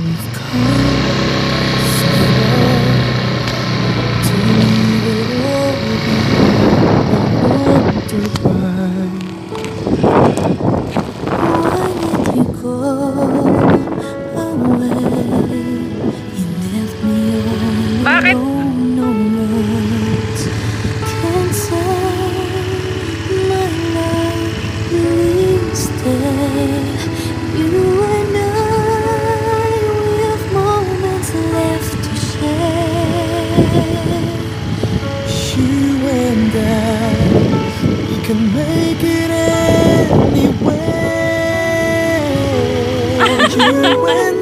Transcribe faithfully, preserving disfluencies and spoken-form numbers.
We've come so far to leave it all behind. I wonder why. Why did you go away? You left me all Bakit? alone. No words can say my love. Please stay. You and I, we have moments left to share. You and I, we can make it anywhere. You and